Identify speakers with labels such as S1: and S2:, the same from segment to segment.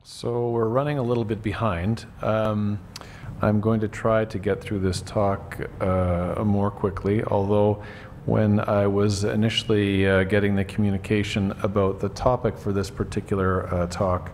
S1: So we're running a little bit behind. I'm going to try to get through this talk more quickly, although when I was initially getting the communication about the topic for this particular talk,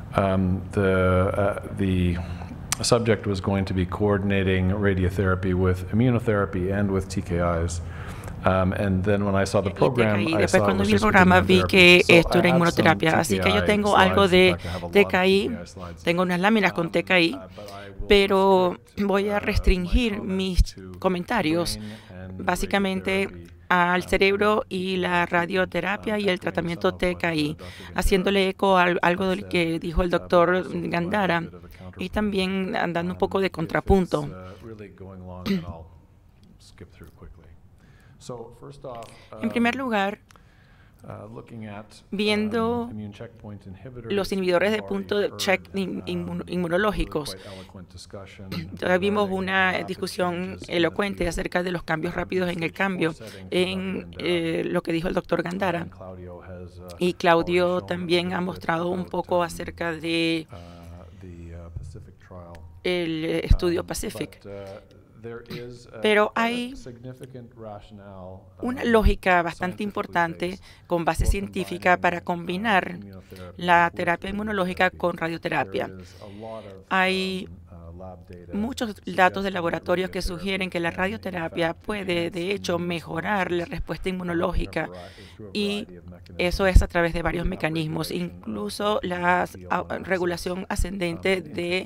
S1: the subject was going to be coordinating radiotherapy with immunotherapy and with TKIs. And then when I saw the program,
S2: TKI.
S1: I
S2: Después
S1: saw it
S2: cuando
S1: was
S2: vi el
S1: just for
S2: programa vi que
S1: immunotherapy. So
S2: esto
S1: I
S2: era
S1: have some
S2: inmunoterapia. Así que yo
S1: TKI
S2: tengo algo
S1: slides. In
S2: de
S1: fact, I have a lot of
S2: TKI,
S1: TKI slides.
S2: tengo unas láminas con TKI,
S1: But I will
S2: pero
S1: restrict
S2: voy a
S1: my
S2: restringir
S1: comments
S2: mis
S1: to
S2: comentarios
S1: brain and
S2: básicamente
S1: radiotherapy,
S2: al cerebro y
S1: TKI
S2: la
S1: treatment,
S2: radioterapia y el
S1: echoing
S2: tratamiento
S1: some of what
S2: TKI,
S1: Dr. Gandara
S2: haciéndole eco a algo
S1: had
S2: de lo
S1: said,
S2: que dijo el
S1: but
S2: doctor
S1: also provide a
S2: Gandara
S1: bit of a
S2: y
S1: counterpoint.
S2: también dando un poco de
S1: If it's
S2: contrapunto.
S1: really going long, then I'll skip through quickly. So first off,
S2: En primer lugar,
S1: looking at
S2: viendo
S1: immune checkpoint inhibitors,
S2: los inhibidores de
S1: we've
S2: punto
S1: already
S2: de check
S1: heard,
S2: inmunológicos.
S1: quite eloquent discussion
S2: Ya vimos
S1: regarding
S2: una
S1: rapid
S2: discusión
S1: changes in the
S2: elocuente
S1: field.
S2: acerca de los cambios rápidos en el cambio en lo que dijo el doctor Gandara.
S1: And Claudio has
S2: Y
S1: already
S2: Claudio
S1: shown a
S2: también
S1: little
S2: ha
S1: bit
S2: mostrado un
S1: about,
S2: poco acerca de
S1: the Pacific trial.
S2: el estudio Pacific.
S1: But, there is
S2: Pero
S1: quite a
S2: hay
S1: significant rationale,
S2: una lógica bastante importante con base científica para combinar la terapia inmunológica con radioterapia. Hay muchos datos de laboratorios que sugieren que la radioterapia puede, de hecho, mejorar la respuesta inmunológica y eso es a través de varios mecanismos, incluso la regulación ascendente de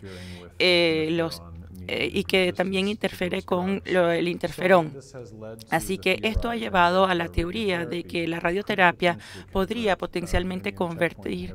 S2: y que también interfiere con el interferón. Así que esto ha llevado a la teoría de que la radioterapia podría potencialmente convertir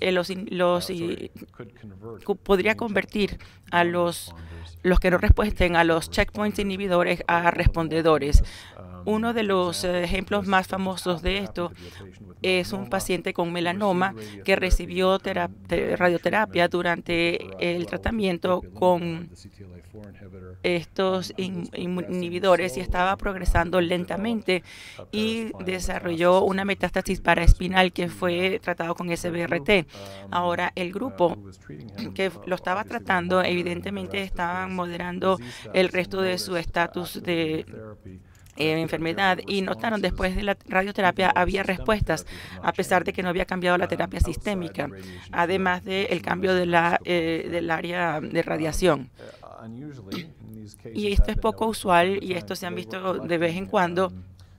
S2: a los que no responden a los checkpoints inhibidores a respondedores. Uno de los ejemplos más famosos de esto es un paciente con melanoma que recibió radioterapia durante el tratamiento con estos inhibidores y estaba progresando lentamente y desarrolló una metástasis paraespinal que fue tratado con SBRT. Ahora, el grupo que lo estaba tratando evidentemente estaban moderando el resto de su estatus de enfermedad y notaron después de la radioterapia había respuestas a pesar de que no había cambiado la terapia sistémica, además del cambio de del área de radiación. Y esto es poco usual y esto se han visto de vez en cuando.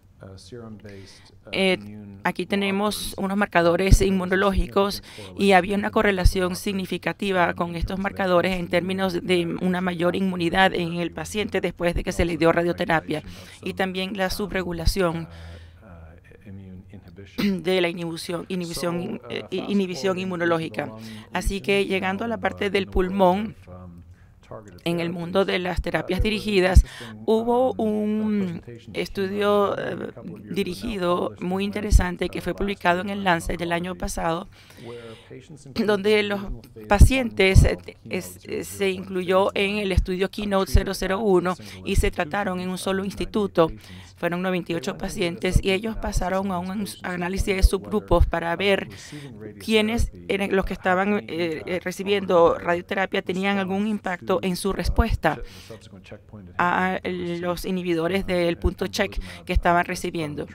S2: Aquí tenemos unos marcadores inmunológicos y había una correlación significativa con estos marcadores en términos de una mayor inmunidad en el paciente después de que se le dio radioterapia y también la subregulación de la inhibición inmunológica. Así que llegando a la parte del pulmón, en el mundo de las terapias dirigidas, hubo un estudio dirigido muy interesante que fue publicado en el Lancet del año pasado, donde los pacientes se incluyó en el estudio Keynote 001 y se trataron en un solo instituto. Fueron 98 pacientes y ellos pasaron a un análisis de subgrupos para ver quiénes eran los que estaban recibiendo radioterapia tenían algún impacto en su respuesta a los inhibidores del punto check que estaban recibiendo.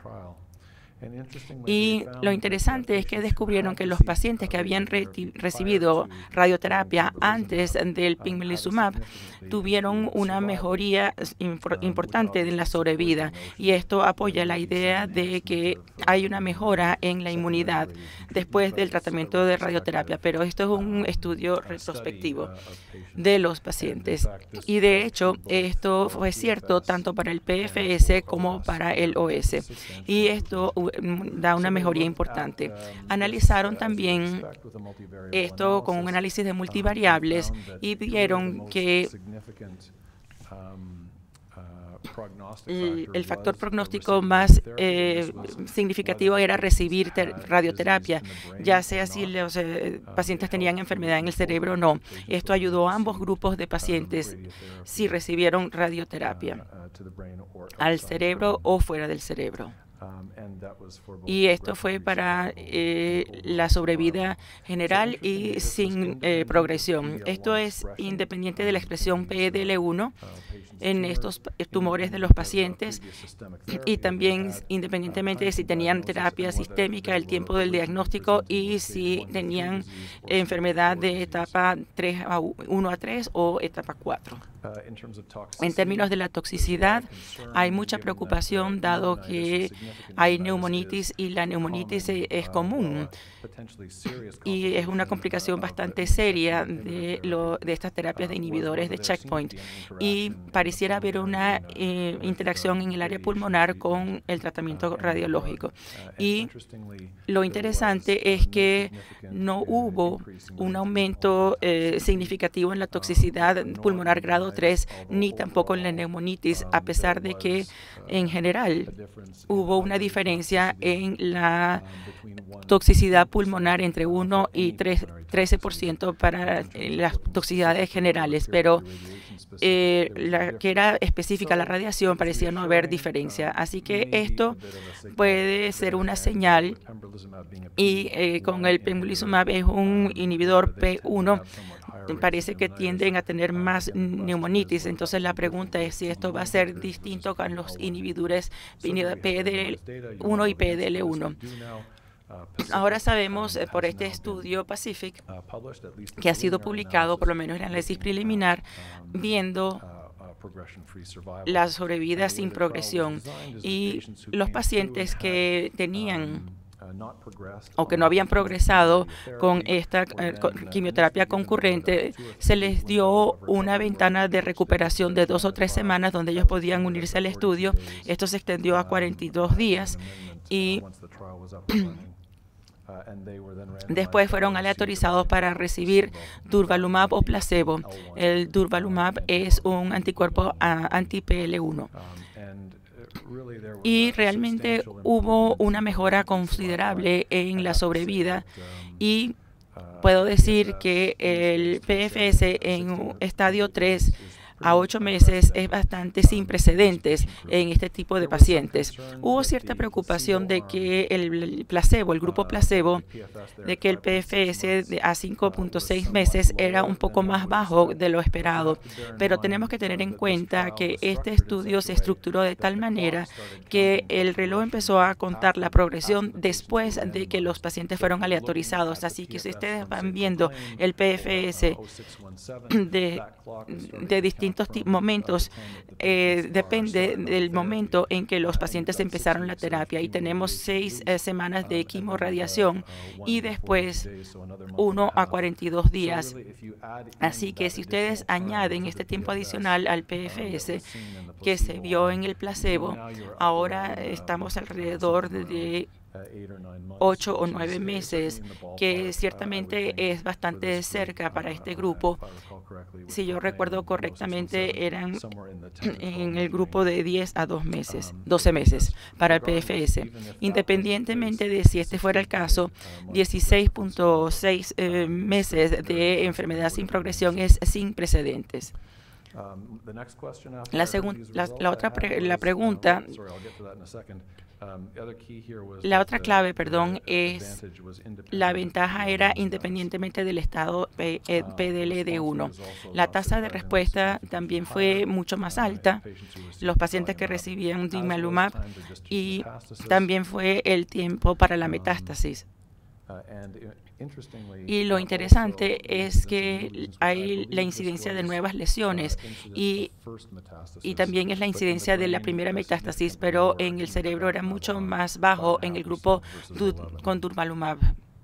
S2: Y lo interesante es que descubrieron que los pacientes que habían recibido radioterapia antes del pembrolizumab tuvieron una mejoría importante en la sobrevida y esto apoya la idea de que hay una mejora en la inmunidad después del tratamiento de radioterapia, pero esto es un estudio retrospectivo de los pacientes y de hecho esto fue cierto tanto para el PFS como para el OS y esto da una mejoría importante. Analizaron también esto con un análisis de multivariables y vieron que el factor pronóstico más significativo era recibir radioterapia, ya sea si los pacientes tenían enfermedad en el cerebro o no. Esto ayudó a ambos grupos de pacientes si recibieron radioterapia, al cerebro o fuera del cerebro. Y esto fue para la sobrevida general y sin progresión. Esto es independiente de la expresión PDL1 en estos tumores de los pacientes y también independientemente de si tenían terapia sistémica, el tiempo del diagnóstico y si tenían enfermedad de etapa 1 a 3 o etapa 4. En términos de la toxicidad, hay mucha preocupación dado que hay neumonitis y la neumonitis es común y es una complicación bastante seria de estas terapias de inhibidores de checkpoint y pareciera haber una interacción en el área pulmonar con el tratamiento radiológico. Y lo interesante es que no hubo un aumento significativo en la toxicidad pulmonar grado 3 ni tampoco en la neumonitis, a pesar de que en general hubo una diferencia en la toxicidad pulmonar entre 1 y 13% para las toxicidades generales, pero la que era específica la radiación parecía no haber diferencia. Así que esto puede ser una señal y con el pembrolizumab es un inhibidor P1, parece que tienden a tener más neumonitis. Entonces la pregunta es si esto va a ser distinto con los inhibidores PDL1 y PDL1. Ahora sabemos por este estudio Pacific que ha sido publicado, por lo menos en análisis preliminar, viendo la sobrevida sin progresión y los pacientes que tenían o que no habían progresado con esta quimioterapia concurrente, se les dio una ventana de recuperación de 2 o 3 semanas donde ellos podían unirse al estudio. Esto se extendió a 42 días y después fueron aleatorizados para recibir durvalumab o placebo. El durvalumab es un anticuerpo anti-PL1. Y realmente hubo una mejora considerable en la sobrevida y puedo decir que el PFS en estadio 3 a 8 meses es bastante sin precedentes en este tipo de pacientes. Hubo cierta preocupación de que el placebo, el grupo placebo, de que el PFS a 5.6 meses era un poco más bajo de lo esperado, pero tenemos que tener en cuenta que este estudio se estructuró de tal manera que el reloj empezó a contar la progresión después de que los pacientes fueron aleatorizados. Así que si ustedes van viendo el PFS de distintos momentos, depende del momento en que los pacientes empezaron la terapia y tenemos 6 semanas de quimorradiación y después 1 a 42 días. Así que si ustedes añaden este tiempo adicional al PFS que se vio en el placebo, ahora estamos alrededor de 8 o 9 meses, que ciertamente es bastante cerca para este grupo. Si yo recuerdo correctamente, eran en el grupo de 10 a 12 meses para el PFS. Independientemente de si este fuera el caso, 16.6 meses de enfermedad sin progresión es sin precedentes. La otra clave, es la ventaja era independientemente del estado PDL-1. La tasa de respuesta también fue mucho más alta, los pacientes que recibían durvalumab, y también fue el tiempo para la metástasis. Y lo interesante es que hay la incidencia de nuevas lesiones y también es la incidencia de la primera metástasis, pero en el cerebro era mucho más bajo en el grupo con durvalumab.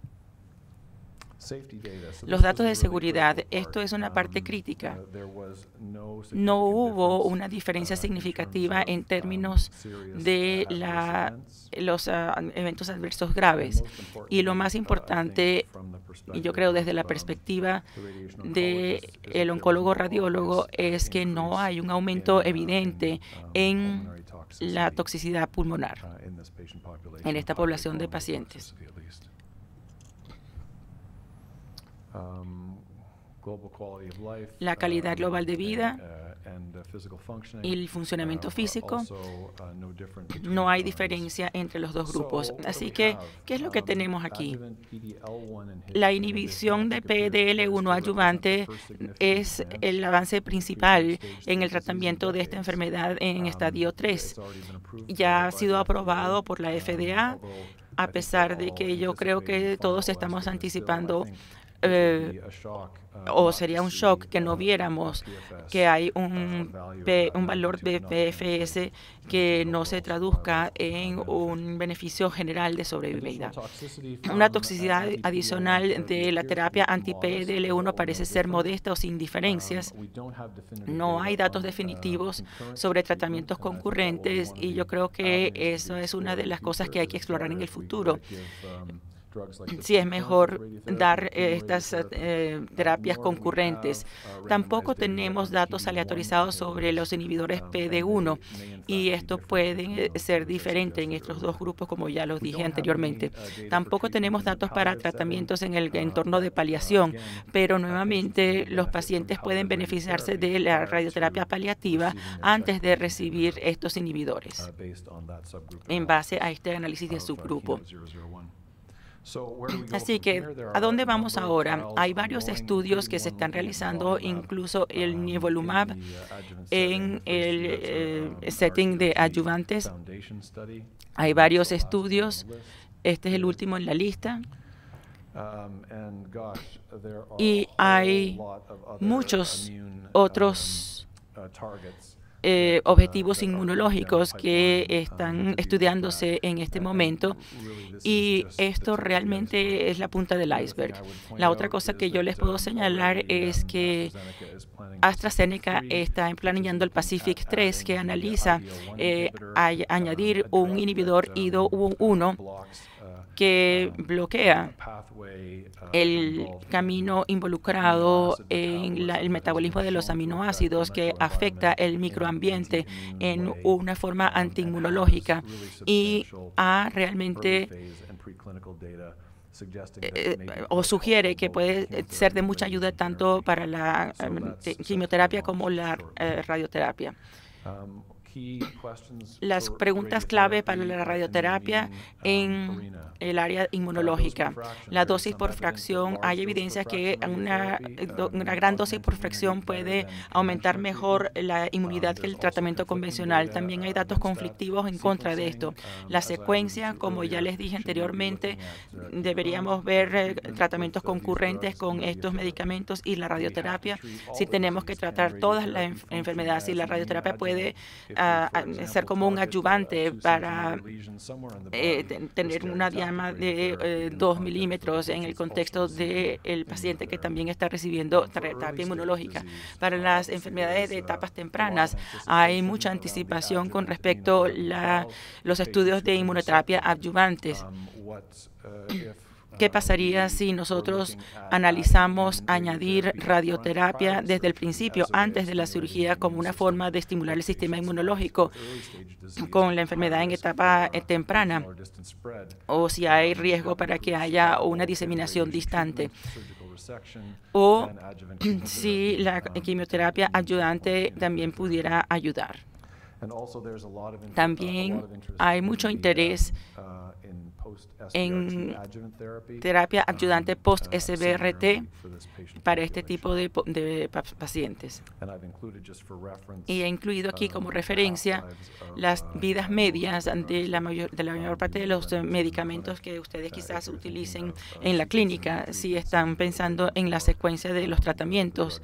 S2: Los datos de seguridad, esto es una parte crítica. No hubo una diferencia significativa en términos de los eventos adversos graves. Y lo más importante, y yo creo desde la perspectiva del oncólogo radiólogo, es que no hay un aumento evidente en la toxicidad pulmonar en esta población de pacientes. la calidad global de vida y el funcionamiento físico. No hay diferencia entre los dos grupos. Así que, ¿qué es lo que tenemos aquí? La inhibición de PDL1 adyuvante es el avance principal en el tratamiento de esta enfermedad en estadio 3. Ya ha sido aprobado por la FDA, a pesar de que yo creo que todos estamos anticipando o sería un shock que no viéramos que hay un valor de PFS que no se traduzca en un beneficio general de sobrevida. Una toxicidad adicional de la terapia anti-PDL1 parece ser modesta o sin diferencias. No hay datos definitivos sobre tratamientos concurrentes y yo creo que eso es una de las cosas que hay que explorar en el futuro. Si es mejor dar estas terapias concurrentes. Tampoco tenemos datos aleatorizados sobre los inhibidores PD1 y esto puede ser diferente en estos dos grupos, como ya los dije anteriormente. Tampoco tenemos datos para tratamientos en el entorno de paliación, pero nuevamente los pacientes pueden beneficiarse de la radioterapia paliativa antes de recibir estos inhibidores en base a este análisis de subgrupo. Así que, ¿a dónde vamos ahora? Hay varios estudios que se están realizando, incluso el nivolumab en el setting de adyuvantes. Hay varios estudios. Este es el último en la lista. Y hay muchos otros objetivos inmunológicos que están estudiándose en este momento y esto realmente es la punta del iceberg. La otra cosa que yo les puedo señalar es que AstraZeneca está planeando el Pacific 3 que analiza añadir un inhibidor IDO1 que bloquea el camino involucrado en el metabolismo de los aminoácidos que afecta el microambiente en una forma antiinmunológica y realmente o sugiere que puede ser de mucha ayuda tanto para la quimioterapia como la radioterapia. Las preguntas clave para la radioterapia en el área inmunológica. La dosis por fracción. Hay evidencia que una gran dosis por fracción puede aumentar mejor la inmunidad que el tratamiento convencional. También hay datos conflictivos en contra de esto. La secuencia, como ya les dije anteriormente, deberíamos ver tratamientos concurrentes con estos medicamentos y la radioterapia. Si tenemos que tratar todas las enfermedades, si la radioterapia puede ser como un adyuvante para tener una diama de 2 milímetros en el contexto del paciente que también está recibiendo terapia inmunológica. Para las enfermedades de etapas tempranas hay mucha anticipación con respecto a los estudios de inmunoterapia adyuvantes. ¿Qué pasaría si nosotros analizamos añadir radioterapia desde el principio, antes de la cirugía, como una forma de estimular el sistema inmunológico con la enfermedad en etapa temprana? O si hay riesgo para que haya una diseminación distante. O si la quimioterapia ayudante también pudiera ayudar. También hay mucho interés en terapia ayudante post-SBRT para este tipo de pacientes. Y he incluido aquí como referencia las vidas medias de la mayor parte de los medicamentos que ustedes quizás utilicen en la clínica si están pensando en la secuencia de los tratamientos.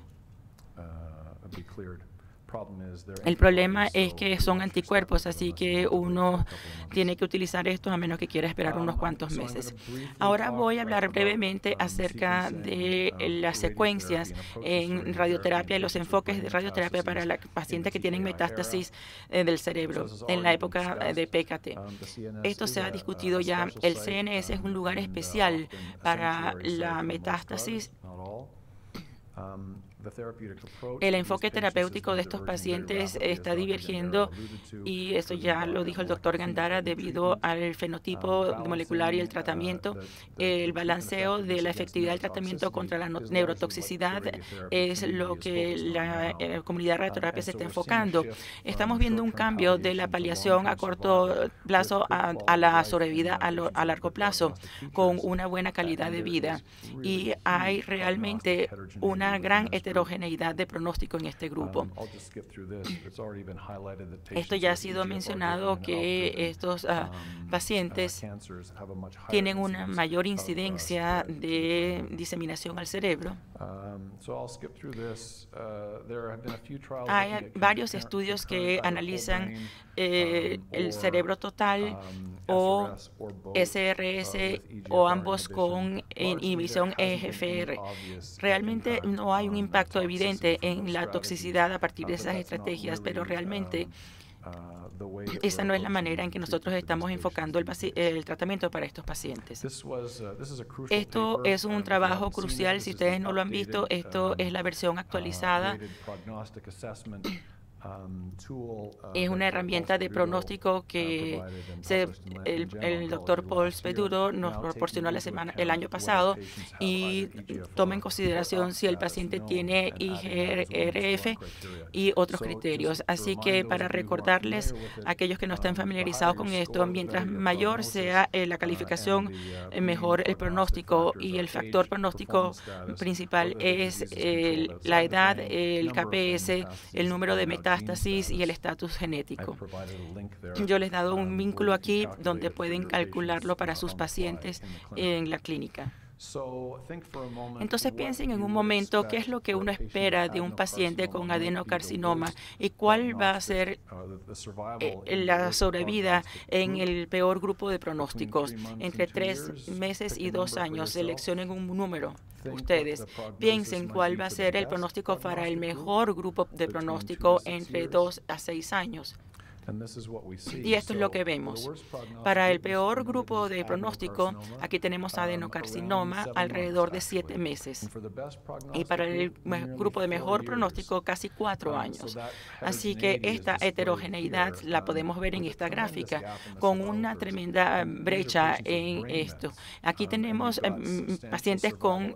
S2: El problema es que son anticuerpos, así que uno tiene que utilizar estos a menos que quiera esperar unos cuantos meses. Ahora voy a hablar brevemente acerca de las secuencias en radioterapia y los enfoques de radioterapia para los pacientes que tienen metástasis del cerebro en la época de PKT. Esto se ha discutido ya. El CNS es un lugar especial para la metástasis. El enfoque terapéutico de estos pacientes está divergiendo, y eso ya lo dijo el doctor Gandara, debido al fenotipo molecular y el tratamiento. El balanceo de la efectividad del tratamiento contra la neurotoxicidad es lo que la comunidad de radioterapia se está enfocando. Estamos viendo un cambio de la paliación a corto plazo a la sobrevida a largo plazo, con una buena calidad de vida. Y hay realmente una gran heterogeneidad de pronóstico en este grupo. Esto ya ha sido mencionado, que estos pacientes tienen una mayor incidencia de diseminación al cerebro. Hay varios estudios que analizan el cerebro total o SRS o ambos con inhibición EGFR. Realmente no hay un impacto evidente en la toxicidad a partir de esas estrategias, pero realmente esa no es la manera en que nosotros estamos enfocando el tratamiento para estos pacientes. Esto es un trabajo crucial. Si ustedes no lo han visto, esto es la versión actualizada. Es una herramienta de pronóstico que el doctor Paul Speduro nos proporcionó el año pasado, y toma en consideración si el paciente tiene IGRF y otros criterios. Así que, para recordarles a aquellos que no están familiarizados con esto, mientras mayor sea la calificación, mejor el pronóstico, y el factor pronóstico principal es la edad, el KPS, el número de metástasis y el estatus genético. Yo les he dado un vínculo aquí donde pueden calcularlo para sus pacientes en la clínica. Entonces piensen en un momento qué es lo que uno espera de un paciente con adenocarcinoma y cuál va a ser la sobrevida en el peor grupo de pronósticos. Entre 3 meses y 2 años, seleccionen un número. Ustedes piensen cuál va a ser el pronóstico para el mejor grupo de pronóstico entre 2 a 6 años. Y esto es lo que vemos. Para el peor grupo de pronóstico, aquí tenemos adenocarcinoma alrededor de 7 meses. Y para el grupo de mejor pronóstico, casi 4 años. Así que esta heterogeneidad la podemos ver en esta gráfica, con una tremenda brecha en esto. Aquí tenemos pacientes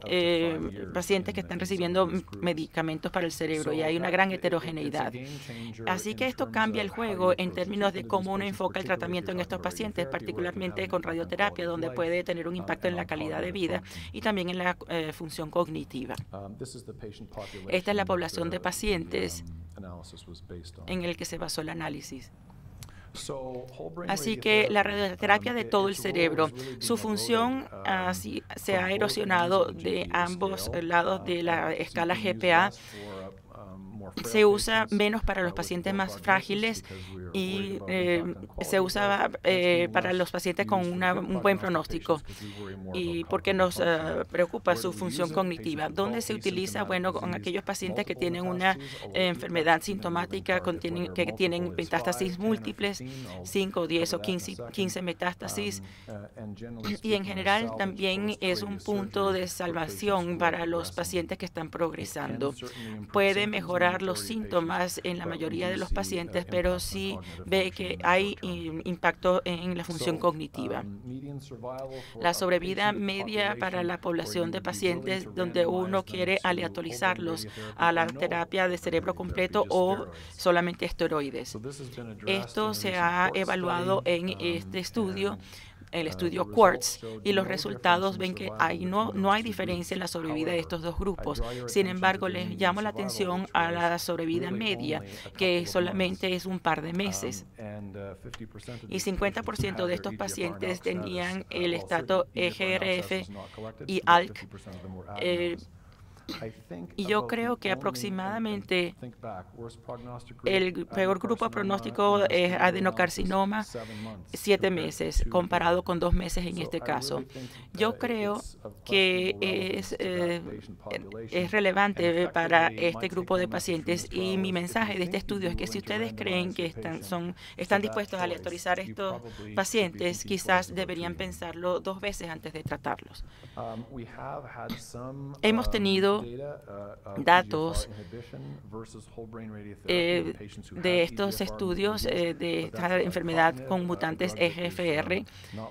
S2: que están recibiendo medicamentos para el cerebro, y hay una gran heterogeneidad. Así que esto cambia el juego en términos de cómo uno enfoca el tratamiento en estos pacientes, particularmente con radioterapia, donde puede tener un impacto en la calidad de vida y también en la función cognitiva. Esta es la población de pacientes en el que se basó el análisis. Así que la radioterapia de todo el cerebro, su función se ha erosionado de ambos lados de la escala GPA. Se usa menos para los pacientes más frágiles y se usa para los pacientes con un buen pronóstico, y porque nos preocupa su función cognitiva. ¿Dónde se utiliza? Bueno, con aquellos pacientes que tienen una enfermedad sintomática, que tienen metástasis múltiples, 5, 10 o 15 metástasis, y en general también es un punto de salvación para los pacientes que están progresando. Puede mejorar los síntomas en la mayoría de los pacientes, pero sí ve que hay impacto en la función cognitiva. La sobrevida media para la población de pacientes donde uno quiere aleatorizarlos a la terapia de cerebro completo o solamente esteroides. Esto se ha evaluado en este estudio, el estudio Quartz, y los resultados ven que no hay diferencia en la sobrevida de estos dos grupos. Sin embargo, les llamo la atención a la sobrevida media, que solamente es un par de meses. Y 50% de estos pacientes tenían el estatus EGRF y ALK. Y yo creo que aproximadamente el peor grupo de pronóstico es adenocarcinoma, 7 meses, comparado con 2 meses en este caso. Yo creo que es relevante para este grupo de pacientes, y mi mensaje de este estudio es que si ustedes creen que están dispuestos a aleatorizar a estos pacientes, quizás deberían pensarlo 2 veces antes de tratarlos. Hemos tenido visto datos de estos estudios de esta enfermedad con mutantes EGFR,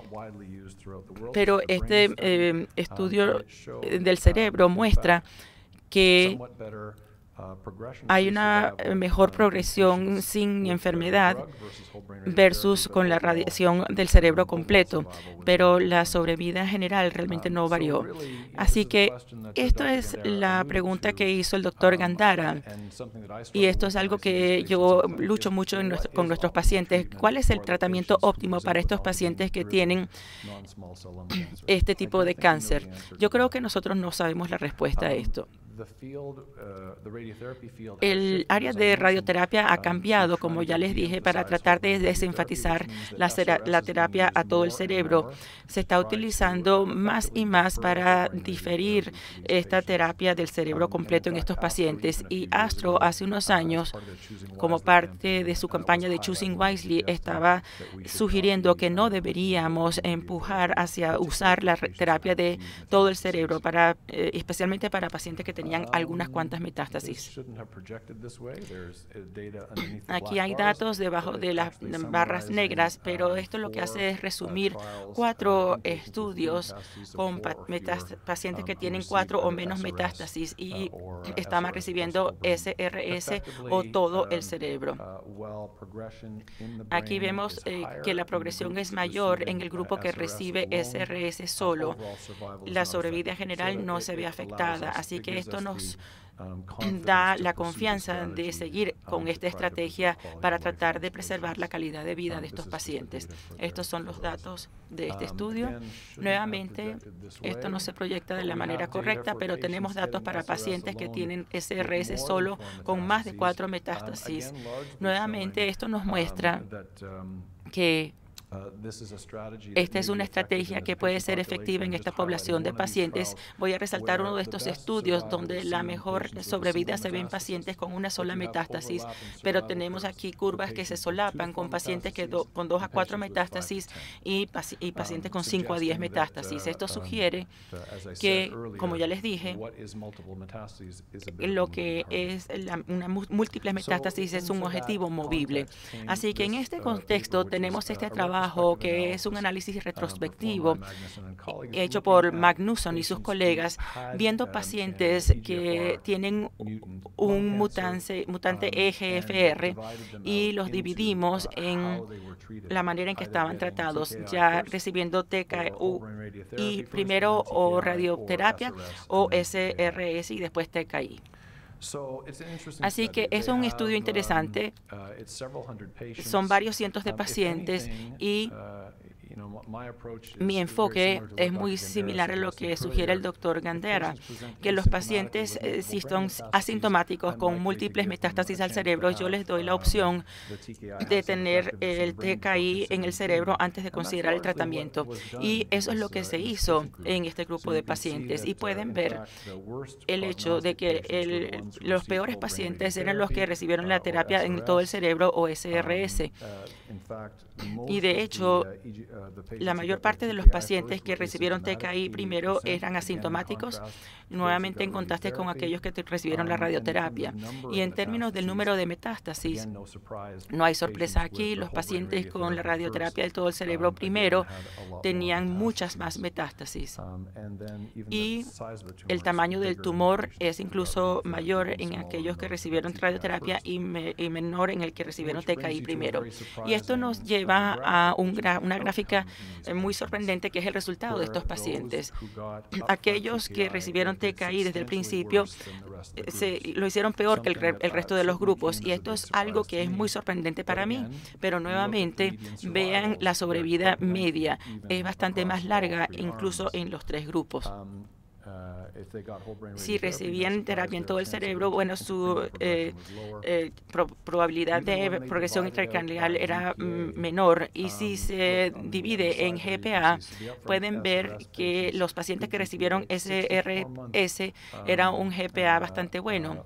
S2: pero este estudio del cerebro muestra que hay una mejor progresión sin enfermedad versus con la radiación del cerebro completo, pero la sobrevida general realmente no varió. Así que esto es la pregunta que hizo el doctor Gandara, y esto es algo que yo lucho mucho con nuestros pacientes. ¿Cuál es el tratamiento óptimo para estos pacientes que tienen este tipo de cáncer? Yo creo que nosotros no sabemos la respuesta a esto. El área de radioterapia ha cambiado, como ya les dije, para tratar de desenfatizar la terapia a todo el cerebro. Se está utilizando más y más para diferir esta terapia del cerebro completo en estos pacientes. Y Astro, hace unos años, como parte de su campaña de Choosing Wisely, estaba sugiriendo que no deberíamos empujar hacia usar la terapia de todo el cerebro, especialmente para pacientes que tenían algunas cuantas metástasis. Aquí hay datos debajo de las barras negras, pero esto lo que hace es resumir 4 estudios con pacientes que tienen 4 o menos metástasis y estaban recibiendo SRS o todo el cerebro. Aquí vemos que la progresión es mayor en el grupo que recibe SRS solo. La sobrevida general no se ve afectada, así que esto nos da la confianza de seguir con esta estrategia para tratar de preservar la calidad de vida de estos pacientes. Estos son los datos de este estudio. Nuevamente, esto no se proyecta de la manera correcta, pero tenemos datos para pacientes que tienen SRS solo con más de 4 metástasis. Nuevamente, esto nos muestra que esta es una estrategia que puede ser efectiva en esta población de pacientes. Voy a resaltar uno de estos estudios donde la mejor sobrevida se ve en pacientes con una sola metástasis, pero tenemos aquí curvas que se solapan con pacientes con 2 a 4 metástasis y pacientes con 5 a 10 metástasis. Esto sugiere que, como ya les dije, lo que es una múltiple metástasis es un objetivo movible. Así que en este contexto tenemos este trabajo que es un análisis retrospectivo hecho por Magnusson y sus colegas, viendo pacientes que tienen un mutante EGFR y los dividimos en la manera en que estaban tratados, ya recibiendo TKI primero o radioterapia o SRS y después TKI. Así que es un estudio interesante. Son varios cientos de pacientes y mi enfoque es muy similar a lo que sugiere el doctor Gandara, que los pacientes si son asintomáticos con múltiples metástasis al cerebro, yo les doy la opción de tener el TKI en el cerebro antes de considerar el tratamiento. Y eso es lo que se hizo en este grupo de pacientes. Y pueden ver el hecho de que los peores pacientes eran los que recibieron la terapia en todo el cerebro o SRS. Y de hecho, la mayor parte de los pacientes que recibieron TKI primero eran asintomáticos, nuevamente en contraste con aquellos que recibieron la radioterapia. Y en términos del número de metástasis, no hay sorpresa aquí. Los pacientes con la radioterapia de todo el cerebro primero tenían muchas más metástasis. Y el tamaño del tumor es incluso mayor en aquellos que recibieron radioterapia y menor en el que recibieron TKI primero. Y esto nos lleva a una gráfica muy sorprendente, que es el resultado de estos pacientes. Aquellos que recibieron TKI desde el principio lo hicieron peor que el resto de los grupos, y esto es algo que es muy sorprendente para mí. Pero nuevamente, vean la sobrevida media. Es bastante más larga, incluso en los 3 grupos. Si recibían terapia en todo el cerebro, bueno, su probabilidad de progresión intracraneal era menor. Y si se divide en GPA, pueden ver que los pacientes que recibieron SRS era un GPA bastante bueno.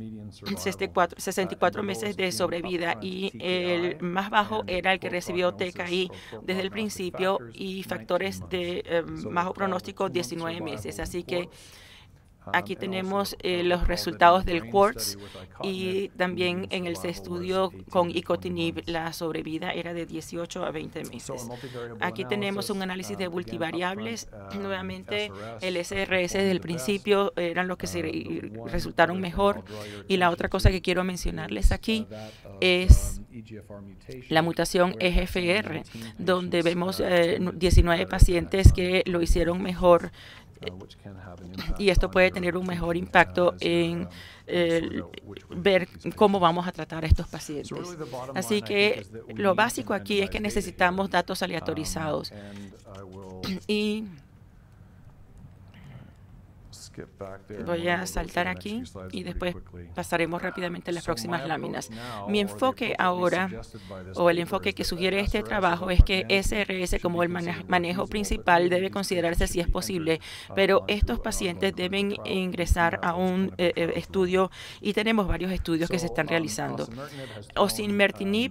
S2: 64 meses de sobrevida, y el más bajo era el que recibió TKI desde el principio y factores de bajo pronóstico 19 meses. Así que Aquí tenemos los resultados del QUARTZ y también en el estudio con icotinib la sobrevida era de 18 a 20 meses. Aquí tenemos un análisis de multivariables. Nuevamente, el SRS desde el principio eran los que resultaron mejor. Y la otra cosa que quiero mencionarles aquí es la mutación EGFR, donde vemos 19 pacientes que lo hicieron mejor. Y esto puede tener un mejor impacto en ver cómo vamos a tratar a estos pacientes. Así que lo básico aquí es que necesitamos datos aleatorizados. Y voy a saltar aquí y después pasaremos rápidamente a las próximas láminas. Mi enfoque ahora, o el enfoque que sugiere este trabajo, es que SRS como el manejo principal debe considerarse si es posible, pero estos pacientes deben ingresar a un estudio y tenemos varios estudios que se están realizando. Osimertinib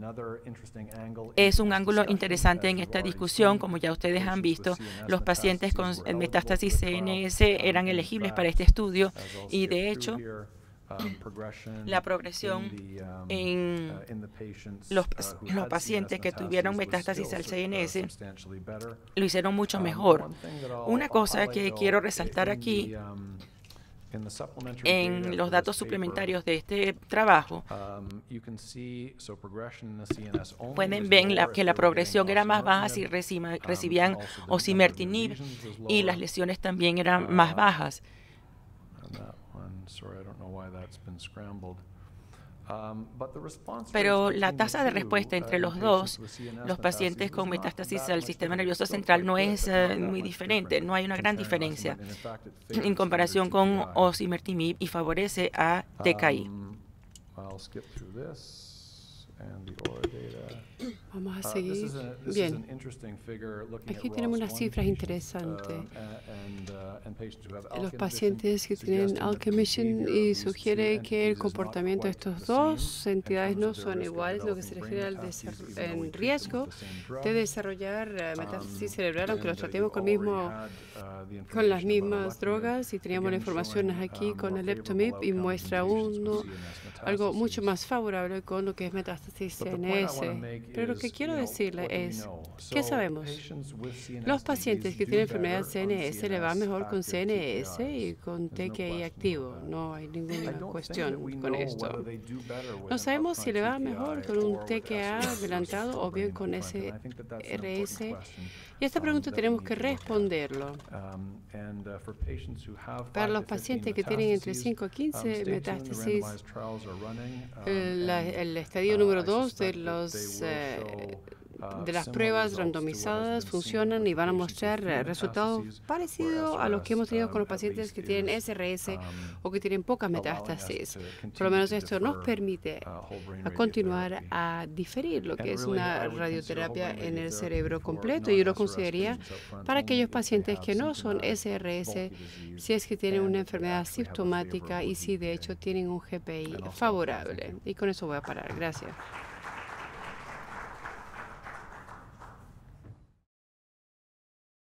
S2: es un ángulo interesante en esta discusión. Como ya ustedes han visto, los pacientes con metástasis CNS eran elegibles para este estudio y, de hecho, la progresión en los pacientes que tuvieron metástasis al CNS lo hicieron mucho mejor. Una cosa que quiero resaltar aquí en los datos suplementarios de este trabajo, pueden ver que la progresión era más baja si recibían osimertinib y las lesiones también eran más bajas. Pero la tasa de respuesta entre los dos, los pacientes con metástasis al sistema nervioso central, no es muy diferente. No hay una gran diferencia en comparación con osimertinib y favorece a TKI.
S3: Vamos a seguir. Bien. Aquí tenemos unas cifras interesantes. Los pacientes que tienen ALK emission y sugiere que el comportamiento de estas dos entidades no son iguales, lo que se refiere al riesgo de desarrollar metástasis cerebral, aunque los tratemos con las mismas drogas. Y teníamos la información aquí con el Leptomib y muestra algo mucho más favorable con lo que es metástasis CNS. Pero lo que quiero decirle es, ¿qué sabemos? Los pacientes que tienen enfermedad CNS le va mejor con CNS y con TKI activo. No hay ninguna cuestión con esto. No sabemos si le va mejor con un TKA adelantado o bien con SRS. Y esta pregunta tenemos que responderlo. Para los pacientes que tienen entre 5 a 15 metástasis, el estadio número 2 de las pruebas randomizadas funcionan y van a mostrar resultados parecidos a los que hemos tenido con los pacientes que tienen SRS o que tienen poca metástasis. Por lo menos esto nos permite continuar a diferir lo que es una radioterapia en el cerebro completo. Y yo lo consideraría para aquellos pacientes que no son SRS, si es que tienen una enfermedad sintomática y si de hecho tienen un GPI favorable. Y con eso voy a parar. Gracias.